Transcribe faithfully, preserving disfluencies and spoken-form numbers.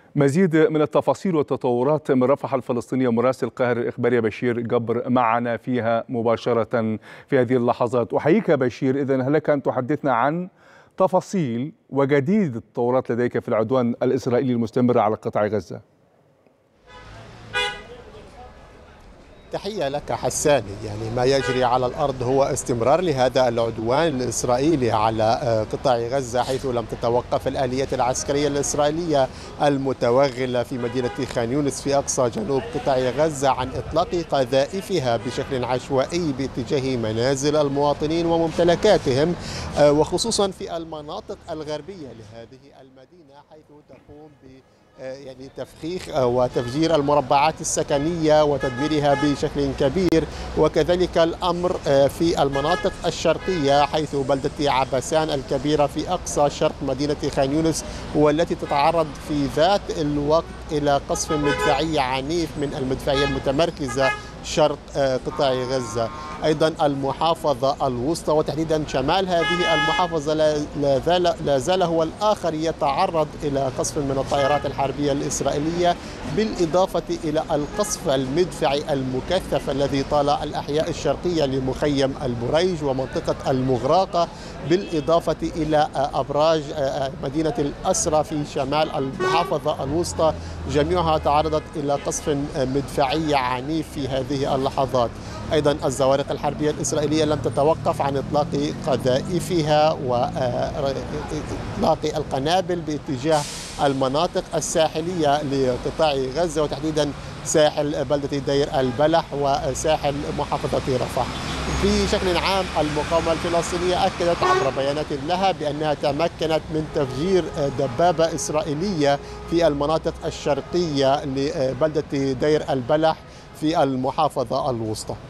مزيد من التفاصيل والتطورات من رفح الفلسطينية. مراسل القاهرة الإخبارية بشير جبر معنا فيها مباشرة في هذه اللحظات. أحييك بشير. إذن هل لك أن تحدثنا عن تفاصيل وجديد التطورات لديك في العدوان الإسرائيلي المستمر على قطاع غزة؟ تحية لك حساني. يعني ما يجري على الأرض هو استمرار لهذا العدوان الإسرائيلي على قطاع غزة، حيث لم تتوقف الآليات العسكرية الإسرائيلية المتوغلة في مدينة خان يونس في أقصى جنوب قطاع غزة عن إطلاق قذائفها بشكل عشوائي باتجاه منازل المواطنين وممتلكاتهم، وخصوصا في المناطق الغربية لهذه المدينة، حيث تقوم ب يعني تفخيخ وتفجير المربعات السكنية وتدميرها بشكل كبير، وكذلك الأمر في المناطق الشرقية، حيث بلدة عباسان الكبيرة في أقصى شرق مدينة خان يونس والتي تتعرض في ذات الوقت إلى قصف مدفعي عنيف من المدفعية المتمركزة شرق قطاع غزة. أيضا المحافظة الوسطى وتحديدا شمال هذه المحافظة لا زال, لا زال هو الآخر يتعرض إلى قصف من الطائرات الحربية الإسرائيلية، بالإضافة إلى القصف المدفعي المكثف الذي طال الأحياء الشرقية لمخيم البريج ومنطقة المغراقة، بالإضافة إلى أبراج مدينة الأسرى في شمال المحافظة الوسطى، جميعها تعرضت إلى قصف مدفعي عنيف في هذه اللحظات. أيضا الزوارق الحربية الإسرائيلية لم تتوقف عن إطلاق قذائفها وإطلاق القنابل باتجاه المناطق الساحلية لقطاع غزة، وتحديدا ساحل بلدة دير البلح وساحل محافظة رفح. بشكل عام المقاومة الفلسطينية أكدت عبر بيانات لها بأنها تمكنت من تفجير دبابة إسرائيلية في المناطق الشرقية لبلدة دير البلح في المحافظة الوسطى.